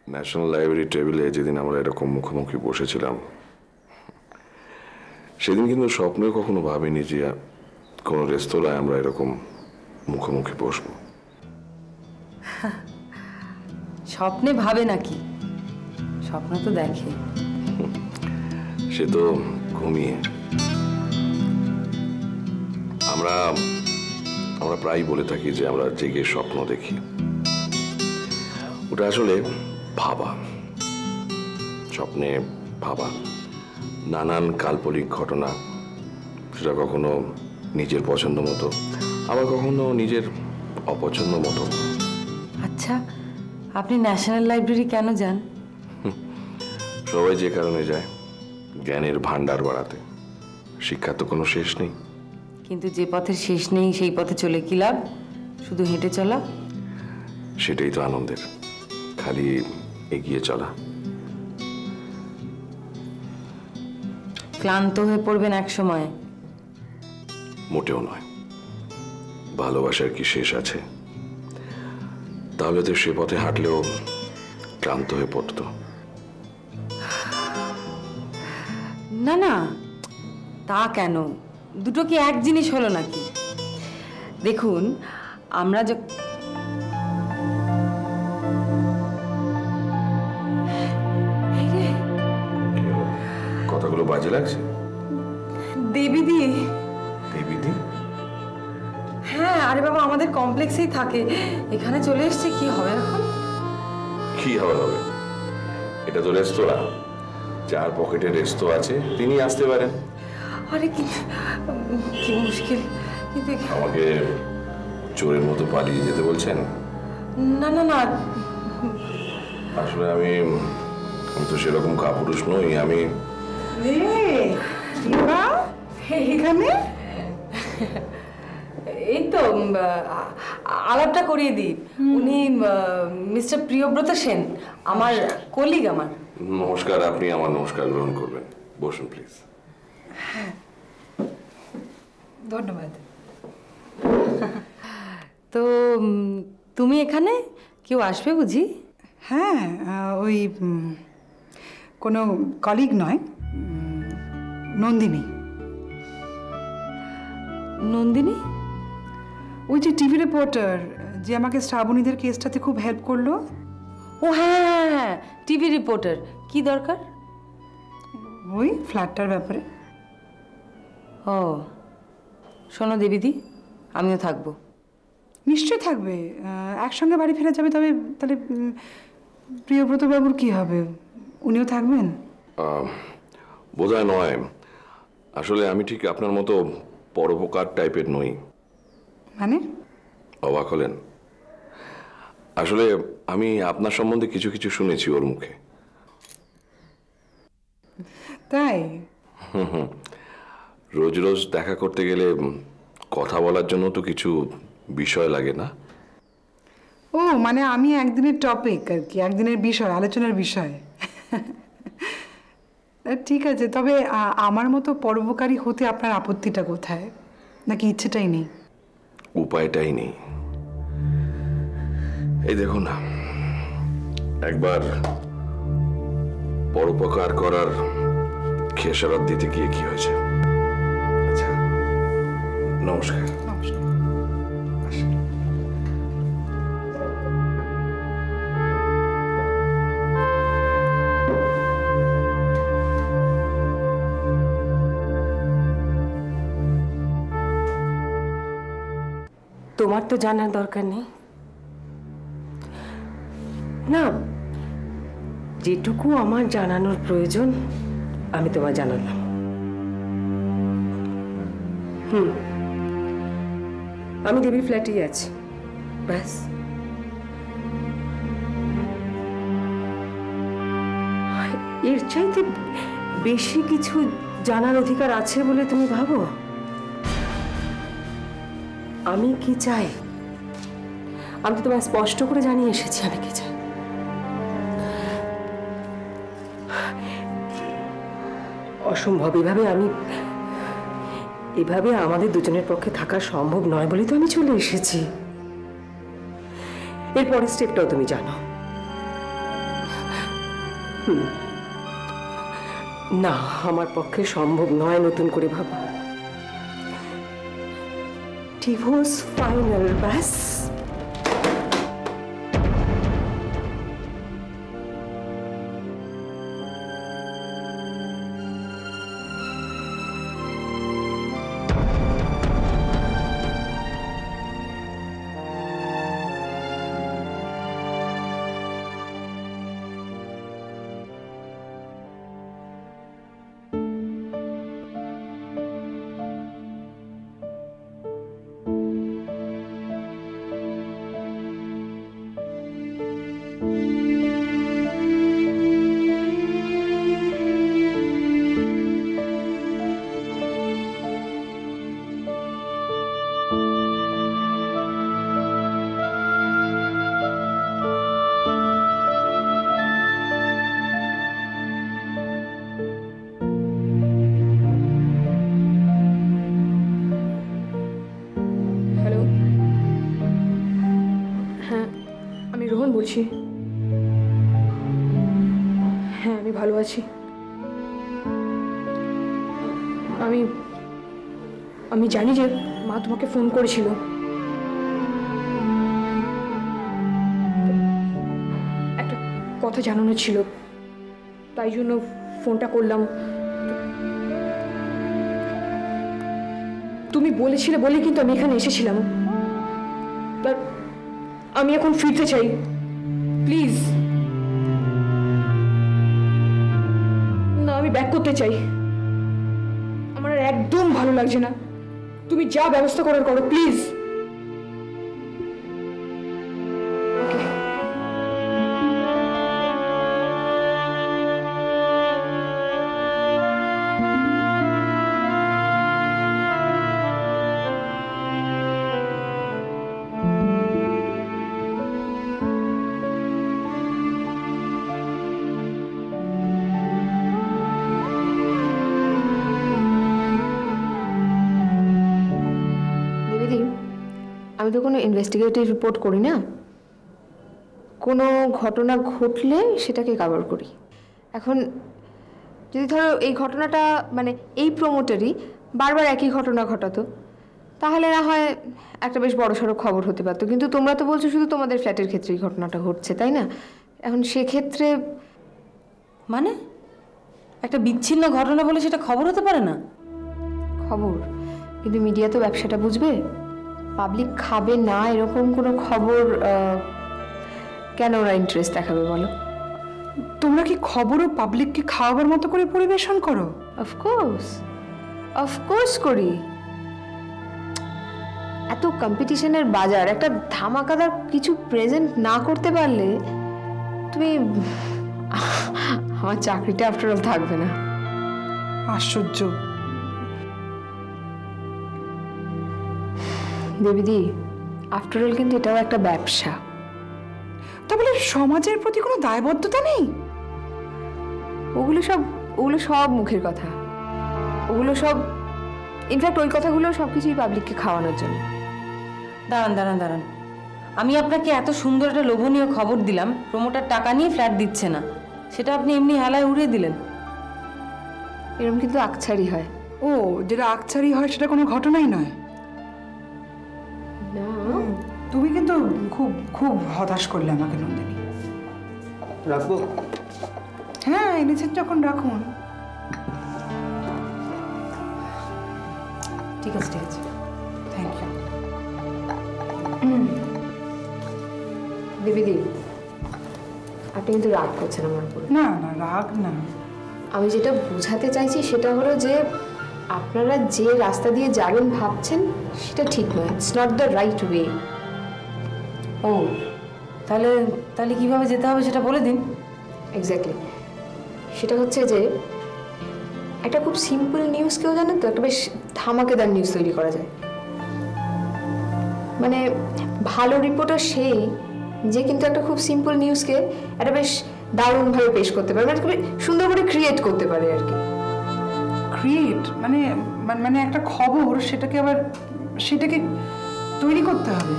National library টেবিলে যেদিন আমরা এরকম মুখোমুখি বসেছিলাম, সেদিন কিন্তু স্বপ্নে কখনো ভাবিনি যে কোনো রেস্তোরাঁয় আমরা এরকম মুখোমুখি বসবো। স্বপ্নে ভাবে নাকি, স্বপ্ন তো দেখে। সে তো ঘুমিয়ে। আমরা আমরা প্রায় বলে থাকি যে আমরা জেগে স্বপ্ন দেখি। ওটা আসলে ভাবা, স্বপ্নে ভাবা নানান কাল্পনিক ঘটনা, সেটা কখনো নিজের পছন্দ মতো, আবার কখনো নিজের অপছন্দ মতো। আচ্ছা, আপনি ন্যাশনাল লাইব্রেরি কেন যান? সবাই যে কারণে যায়, জ্ঞানের ভান্ডার বাড়াতে। শিক্ষার তো কোনো শেষ নেই। কিন্তু যে পথের শেষ নেই সেই পথে চলে কি লাভ? শুধু হেঁটে চলা। সেটাই তো আনন্দের, খালি এগিয়ে চলা। ক্লান্ত হয়ে পড়বেন এক সময়। মোটেও নয়। ভালোবাসার কি শেষ আছে? তাহলে তো সে পথে হাঁটলেও ক্লান্ত হয়ে পড়তো। না না, তা কেন? দুটো কি এক জিনিস হলো নাকি? দেখুন, আমরা কথাগুলো বাজে লাগছে। দেবীদি। দেবীদি? হ্যাঁ, আরে বাবা, আমাদের কমপ্লেক্সেই থাকে। এখানে চলে এসছে, কি হবে এখন? কি হবে? এটা তো রেস্তোরাঁ, যার পকেটে রেস্তো আছে তিনি আসতে পারেন। আরে কিন্তু কি মুশকিল। কিন্তু আমাকে চোরের মতো পালিয়ে যেতে বলছেন? না না না, আসলে আমি তো সেরকম কাপুরুষ নই। আমি এখানে এই তো আলাপটা করিয়ে দিই। উনি মিস্টার প্রিয়ব্রত সেন, আমার কলিগ। আমার নমস্কার। আপনি আমার নমস্কার গ্রহণ করবেন। বসুন প্লিজ। হ্যাঁ, ধন্যবাদ। তো তুমি এখানে? কেউ আসবে বুঝি? হ্যাঁ, ওই কোনো কলিগ নয়, নন্দিনী। নন্দিনী? ওই যে টিভি রিপোর্টার যে আমাকে শ্রাবণীদের কেসটাতে খুব হেল্প করলো। ও হ্যাঁ হ্যাঁ হ্যাঁ, টিভি রিপোর্টার। কি দরকার? ওই ফ্ল্যাটটার ব্যাপারে। ও শোনো দেবীদি, আমিও থাকবো। নিশ্চয়ই থাকবে, একসঙ্গে বাড়ি ফেরা যাবে। তাহলে প্রিয়ব্রত বাবুর কি হবে? উনিও থাকবেন? বোধহয় নয়। আসলে আমি ঠিক আপনার মতো পরোপকার টাইপের নই। মানে? অবাক হলেন? আসলে আমি আপনার সম্বন্ধে কিছু কিছু শুনেছি ওর মুখে। তাই? রোজ রোজ দেখা করতে গেলে কথা বলার জন্য তো কিছু বিষয় লাগে না? ও মানে আমি একদিনের টপিক আর কি, একদিনের বিষয়, আলোচনার বিষয়। ঠিক আছে, তবে আমার মতো পরোপকারী হতে আপনার আপত্তিটা কোথায়? নাকি ইচ্ছেটাই নেই? উপায়টাই নেই। এই দেখুন না, একবার পরোপকার করার খেসারত দিতে গিয়ে কি হয়েছে। আচ্ছা, নমস্কার। নমস্কার। তোমার তো জানার দরকার নেই না। যেটুকু আমার জানানোর প্রয়োজন আমি তোমায় জানালাম। আমি দেবীর ফ্ল্যাটেই আছি, ব্যাস। এর চাইতে বেশি কিছু জানার অধিকার আছে বলে তুমি ভাবো? আমি কি চাই আমি তো তোমায় স্পষ্ট করে জানিয়ে এসেছি আমি কি চাই। অসম্ভব, এভাবে আমাদের দুজনের পক্ষে থাকা সম্ভব নয় বলে তো আমি চলে এসেছি। এরপরের স্টেপটাও তুমি জানো। না, আমার পক্ষে সম্ভব নয় নতুন করে ভাবা। ডিভোর্স ফাইনাল, ব্যাস। হ্যালো, হ্যাঁ আমি রোহন বলছি। হ্যাঁ আমি ভালো আছি। আমি আমি জানি যে মা তোমাকে ফোন করেছিল। একটা কথা জানানো ছিল, তাই জন্য ফোনটা করলাম। তুমি বলেছিলে বলে কিন্তু আমি এখানে এসেছিলাম। আমি এখন ফিরতে চাই, প্লিজ। না, আমি ব্যাক করতে চাই। আমার আর একদম ভালো লাগছে না। তুমি যা ব্যবস্থা করার করো, প্লিজ। আমি তো কোনো ইনভেস্টিগেটিভ রিপোর্ট করি না, কোনো ঘটনা ঘটলে সেটাকে কভার করি। এখন যদি ধরো এই ঘটনাটা মানে এই প্রমোটারই বারবার একই ঘটনা ঘটাতো, তাহলে না হয় একটা বেশ বড়সড় খবর হতে পারতো। কিন্তু তোমরা তো বলছো শুধু তোমাদের ফ্ল্যাটের ক্ষেত্রে এই ঘটনাটা ঘটছে, তাই না? এখন সেক্ষেত্রে মানে একটা বিচ্ছিন্ন ঘটনা বলে সেটা খবর হতে পারে না? খবর, কিন্তু মিডিয়া তো ব্যবসাটা বুঝবে। পাবলিক খাবে না এরকম কোনো খবর কেন ওরা ইন্টারেস্ট দেখাবে বলো? তোমরা কি খবরও পাবলিককে খাওয়াবার মতো করে পরিবেশন করো? অফকোর্স, অফকোর্স করি। এত কম্পিটিশনের বাজার, একটা ধামাকাদার কিছু প্রেজেন্ট না করতে পারলে তুমি আমার চাকরিটা আফটার অল থাকবে না। আশ্চর্য। দেবীদি, আফটার অল কিন্তু এটাও একটা ব্যবসা। তা বলে সমাজের প্রতি কোনো দায়বদ্ধতা নেই? ওগুলো সব মুখের কথা। ওগুলো সব ইনফ্যাক্ট ওই কথাগুলো সব কিছুই পাবলিককে খাওয়ানোর জন্য। দাঁড়ান, আমি আপনাকে এত সুন্দর একটা লোভনীয় খবর দিলাম, প্রমোটার টাকা নিয়ে ফ্ল্যাট দিচ্ছে না, সেটা আপনি এমনি হেলায় উড়িয়ে দিলেন। এরকম কিন্তু আকছারি হয়। ও, যেটা আকছারি হয় সেটা কোনো ঘটনাই নয়। না, তুমি কিন্তু খুব খুব হতাশ করলে আমাকে নন্দিনী। রাখবো? হ্যাঁ, এনেছেন যখন রাখুন। ঠিক আছে থ্যাংক ইউ। দেবীদি, আপনি কিন্তু রাগ করছেন আমার উপরে। না না, রাগ না। আমি যেটা বোঝাতে চাইছি সেটা হলো যে আপনারা যে রাস্তা দিয়ে যাবেন ভাবছেন সেটা ঠিক নয়। It's not the right way. ও, তাহলে কিভাবে যেতে হবে সেটা বলে দিন। এক্স্যাক্টলি, সেটা হচ্ছে যে একটা খুব সিম্পল নিউজ, কেউ জানেন তো, একটা বেশ ধামাকেদার নিউজ তৈরি করা যায়। মানে ভালো রিপোর্টার সেই যে কিন্তু একটা খুব সিম্পল নিউজকে একটা বেশ দারুণভাবে পেশ করতে পারে, মানে খুবই সুন্দর করে ক্রিয়েট করতে পারে আর কি। ক্রিয়েট মানে মানে একটা খবর সেটাকে তৈরি করতে হবে।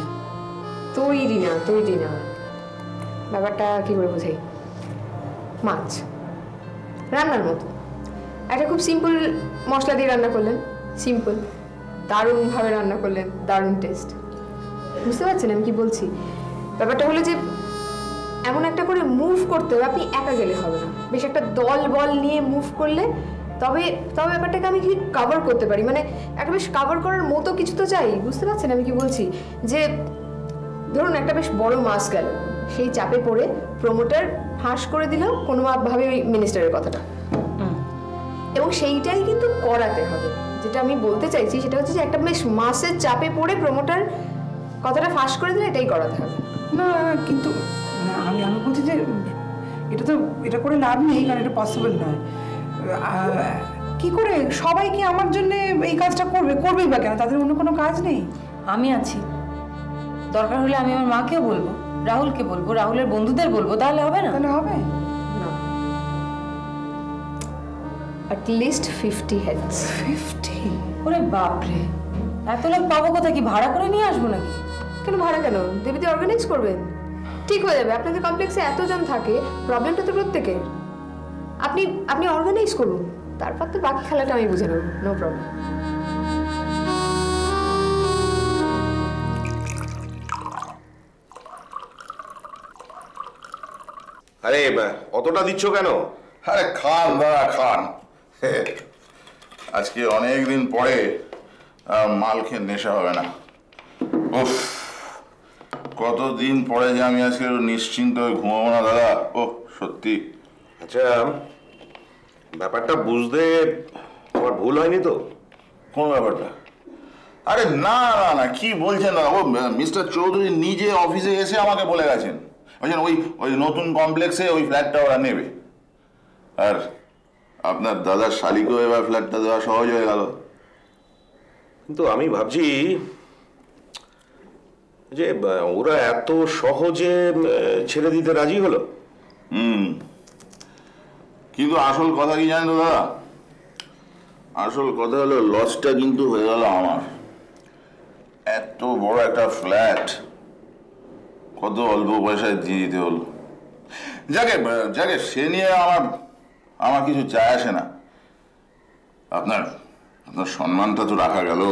তৈরি না, ব্যাপারটা কি করে বোঝাই? মাছ রান্নার মতো। একটা খুব সিম্পল মশলা দিয়ে রান্না করলেন, সিম্পল, দারুণভাবে রান্না করলেন, দারুণ টেস্ট। বুঝতে পারছেন আমি কি বলছি? ব্যাপারটা হলো যে এমন একটা করে মুভ করতে হবে, আপনি একা গেলে হবে না, বেশ একটা দল বল নিয়ে মুভ করলে তবে তবে ব্যাপারটাকে আমি কি কভার করতে পারি, মানে একটা বেশ কভার করার মতো কিছু তো চাই। বুঝতে পারছেন আমি কি বলছি? যে ধরুন একটা বেশ বড় মাস গেল, সেই চাপে পড়ে প্রমোটার ফাঁস করে দিল কোনোভাবে ওই মিনিস্টারের কথাটা, এবং সেইটাই কিন্তু করাতে হবে। যেটা আমি বলতে চাইছি সেটা হচ্ছে যে একটা বেশ মাসের চাপে পড়ে প্রমোটার কথাটা ফাঁস করে দিলে এটাই করাতে হবে। না কিন্তু আমি বলছি যে এটা করে লাভ নেই, কারণ এটা পসিবল নয়। কি করে সবাই কি আমার জন্য এই কাজটা করবেই বা কেন? তাদের অন্য কোনো কাজ নেই? আমি আছি, দরকার হলে আমি আমার মাকেও বলবো, রাহুলকে বলবো, রাহুলের বন্ধুদের বলবো, তাহলে হবে না? তাহলে হবে না, at least 50 heads। 50? ওরে বাপরে, এত লোক পাবো কোথায়? কি ভাড়া করে নিয়ে আসবো নাকি? কেন ভাড়া কেন? দেবীতে অর্গানাইজ করবেন, ঠিক হয়ে যাবে। আপনাদের কমপ্লেক্সে এতজন থাকে, প্রবলেমটা তো প্রত্যেকের। আপনি অর্গানাইজ করুন, তারপর তো বাকি খেলাটা আমি বুঝে নেব, নো প্রবলেম। আরে অতটা দিচ্ছ কেন? আরে খান দাদা খান। আজকে অনেক দিন পরে মাল খেয়ে নেশা হবে না। উফ, কতদিন পরে যে আমি আজকে নিশ্চিন্ত হয়ে ঘুমাবো না দাদা। ও সত্যি। আচ্ছা, ব্যাপারটা বুঝতে তোমার ভুল হয়নি তো? কোন ব্যাপারটা? আরে না না না, কি বলছেন না, ও মিস্টার চৌধুরী নিজে অফিসে এসে আমাকে বলে গেছেন, বলছেন ওই নতুন কমপ্লেক্সে ওই ফ্ল্যাটটা ওরা নেবে, আর আপনার দাদার শালিকেও এবার ফ্ল্যাটটা দেওয়া সহজ হয়ে গেল। কিন্তু আমি ভাবছি যে ওরা এত সহজে ছেড়ে দিতে রাজি হলো। কিন্তু আসল কথা কি জানেন তো দাদা? আসল কথা হলো লসটা কিন্তু হয়ে গেল আমার। এত বড় একটা ফ্ল্যাট কত অল্প পয়সায় দিয়ে দিতে হলো। যাকে যাকে সে নিয়ে আমার কিছু যায় আসে না। আপনার সম্মানটা তো রাখা গেল।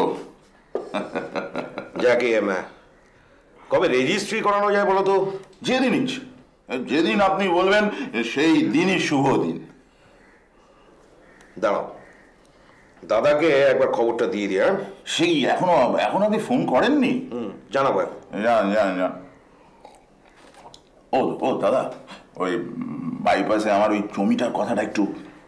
যাকে কবে রেজিস্ট্রি করানো যায় বলো তো? যেদিন আপনি বলবেন সেই দিনই শুভ দিন। দাঁড়াও, দাদাকে একবার খবরটা দিয়ে দিয়া। সেই এখনো আপনি ফোন করেননি? জানাবো। জান। ও দাদা, ওই বাইপাসে আমার ওই জমিটার কথাটা একটু।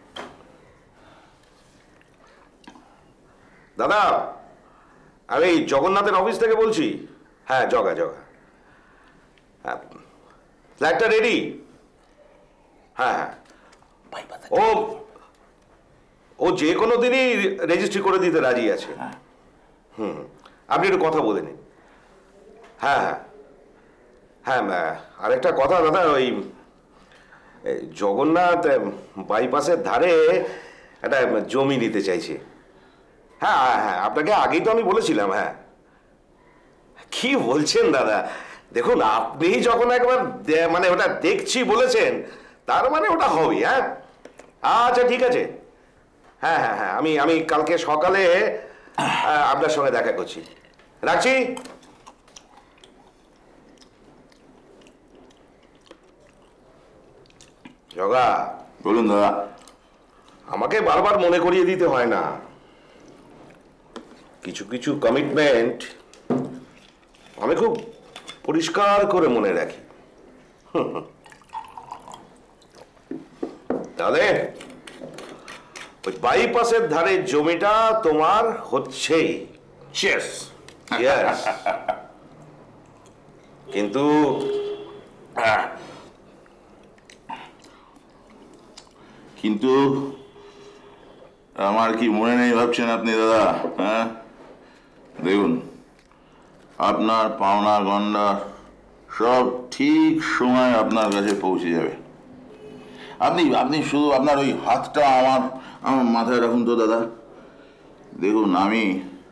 দাদা, আমি জগন্নাথের অফিস থেকে বলছি। হ্যাঁ, জগা হ্যাঁ, ফ্ল্যাটটা রেডি। হ্যাঁ, ও যে কোনো দিনই রেজিস্ট্রি করে দিতে রাজি আছে। আপনি একটু কথা বলে নিন। হ্যাঁ, আরেকটা কথা দাদা, ওই জগন্নাথ বাইপাসের ধারে একটা জমি নিতে চাইছে। হ্যাঁ, আপনাকে আগেই তো আমি বলেছিলাম। হ্যাঁ, কি বলছেন দাদা? দেখুন, আপনি যখন একবার মানে ওটা দেখছি বলেছেন, তার মানে ওটা হবে। হ্যাঁ, আচ্ছা ঠিক আছে। হ্যাঁ, আমি কালকে সকালে আপনার সঙ্গে দেখা করছি। রাখছি। জগা, বলুন দাদা। আমাকে বারবার মনে করিয়ে দিতে হয় না, কিছু কিছু কমিটমেন্ট আমি খুব পরিষ্কার করে মনে রাখি। তাহলে ওই বাইপাসের ধারে জমিটা তোমার হচ্ছেই। চেস। কিন্তু কিন্তু আমার কি মনে নেই ভাবছেন আপনি দাদা? হ্যাঁ, দেখুন, আপনার পাওনা গন্ডা সব ঠিক সময় আপনার কাছে পৌঁছে যাবে। আপনি শুধু আপনার ওই হাতটা আমার মাথায় রাখুন তো দাদা। দেখুন, আমি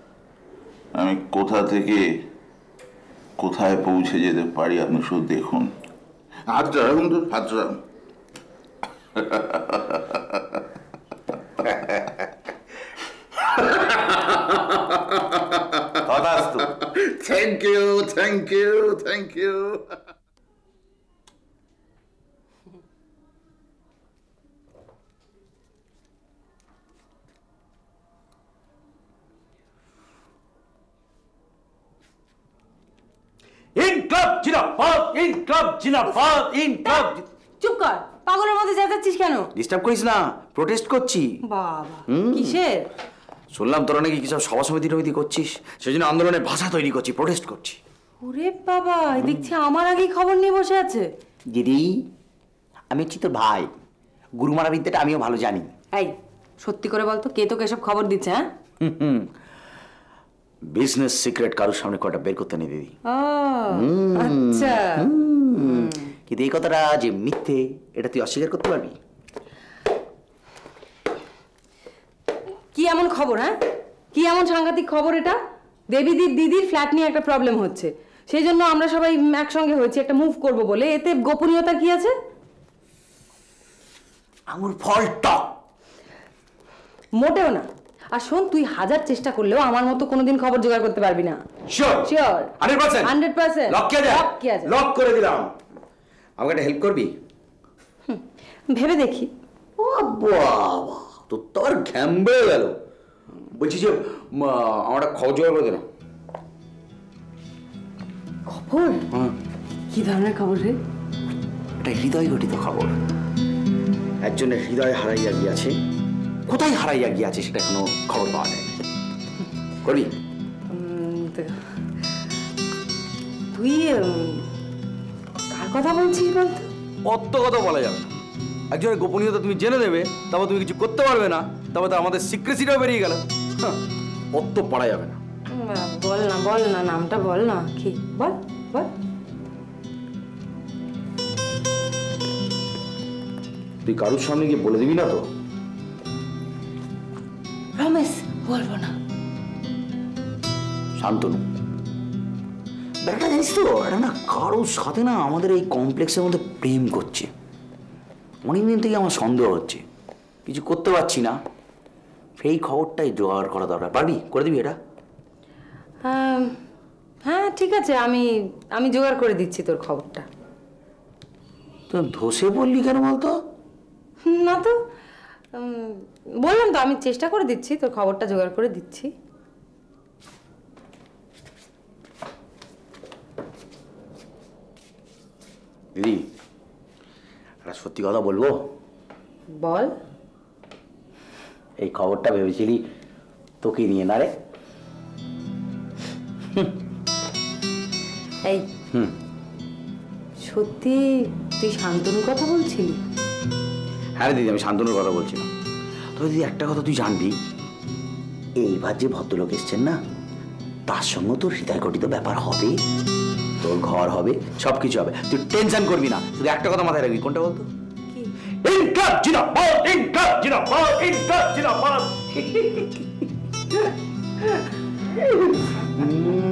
কোথা থেকে কোথায় পৌঁছে যেতে পারি আপনি শুধু দেখুন। হাতটা রাখুন তো, হাতটা রাখুন। Thank you, thank you, thank you. ইনকলাব জিন্দাবাদ, ইনকলাব জিন্দাবাদ, ইনকলাব। চুপ কর, পাগলের মধ্যে চেঁচাচ্ছিস কেন? ডিস্টার্ব করিস না, প্রোটেস্ট করছি। বাবা, কিসের? শুনলাম তোরা নাকি কিছু সভা সমিতি টমিতি করছিস, সেই জন্য আন্দোলনের ভাষা তৈরি করছি, প্রোটেস্ট করছি। ওরে বাবা, দেখছি আমার আগেই খবর নিয়ে বসে আছে। দিদি, আমি হচ্ছি তোর ভাই, গুরুমারা বিদ্যাটা আমিও ভালো জানি। এই, সত্যি করে বলতো, কে তোকে এসব খবর দিচ্ছে? হ্যাঁ, বিজনেস সিক্রেট কারোর সামনে কটা বের করতে নেই দিদি। ও আচ্ছা। কিন্তু এই কথাটা যে মিথ্যে, এটা তুই অস্বীকার করতে পারবি? কি এমন খবর? হ্যাঁ, কি এমন সাংঘাতিক খবর এটা? দেবীদির দিদির ফ্ল্যাট নিয়ে একটা প্রবলেম হচ্ছে, সেই জন্য আমরা সবাই একসঙ্গে হয়েছি একটা মুভ করব বলে। এতে গোপনীয়তা কি আছে? আঙুর ফল টক। মোটেও না। আর শোন, তুই হাজার চেষ্টা করলেও আমার মতো কোনোদিন খবর জোগাড় করতে পারবি না। শিওর? শিওর, 100%? 100%। লক কিয়া যায়? লক কিয়া যায়। লক করে দিলাম। আমাকে একটা হেল্প করবি? ভেবে দেখি। ও বাবা, তোর তো আর ঘ্যাম বেড়ে গেল। বলছি যে আমার একটা খবর জোগাড় করে দিলাম। খবর? কি ধরনের খবর রে? এটা হৃদয় ঘটিত খবর। একজনের হৃদয় হারাইয়া গিয়াছে, কোথায় হারাইয়া গিয়াছে সেটা এখনো খবর পাওয়া যায় না। করবি? তুই কার কথা বলছিস বলতো? অত কথা বলা যাবে না। একজনের গোপনীয়তা তুমি জেনে নেবে, তারপর তুমি কিছু করতে পারবে না, তারপর তো আমাদের সিক্রেসিটাও বেরিয়ে গেল। অত পড়া যাবে না। বল না, বল না, নামটা বল না। কি? বল বল। তুই কারোর সামনে গিয়ে বলে দিবি না তো? রমেশ, বলবো না। শান্তনু, ব্যাপারটা জানিস তো, এটা না কারোর সাথে না আমাদের এই কমপ্লেক্সের মধ্যে প্রেম করছে। অনেকদিন থেকে আমার সন্দেহ হচ্ছে, কিছু করতে পারছি না। সেই খবরটাই জোগাড় করা দরকার। পারবি? করে দিবি এটা? হ্যাঁ ঠিক আছে, আমি জোগাড় করে দিচ্ছি তোর খবরটা। তো ধসে পড়লি কেন বলতো? না তো, বললাম তো আমি চেষ্টা করে দিচ্ছি, তোর খবরটা জোগাড় করে দিচ্ছি। দিদি, একটা সত্যি কথা বলবো? বল। এই খবরটা ভেবেছিলি তোকে নিয়ে না রে? এই, সত্যি তুই শান্তনুর কথা বলছিলি? হ্যাঁ রে দিদি, আমি শান্তনুর কথা বলছিলাম। তবে দিদি একটা কথা তুই জানবি, এইবার যে ভদ্রলোক এসছেন না, তার সঙ্গে তোর হৃদয় ঘটিত ব্যাপার হবে, তোর ঘর হবে, সবকিছু হবে। তুই টেনশন করবি না, শুধু একটা কথা মাথায় রাখবি। কোনটা বলতো? ইনকলাব জিন্দাবাদ, ইনকলাব জিন্দাবাদ, ইনকলাব জিন্দাবাদ।